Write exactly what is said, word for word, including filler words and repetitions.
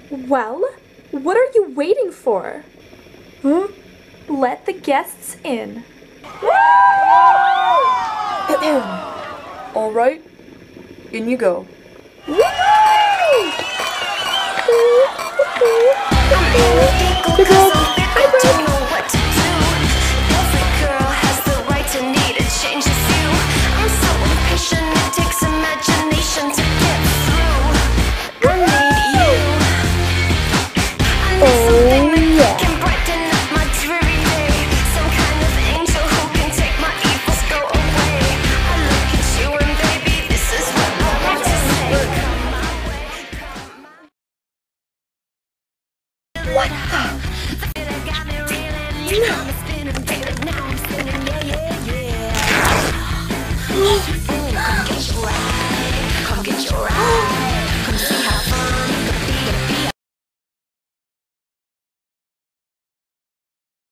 Well, what are you waiting for? Huh? Let the guests in. All right, in you go. What the?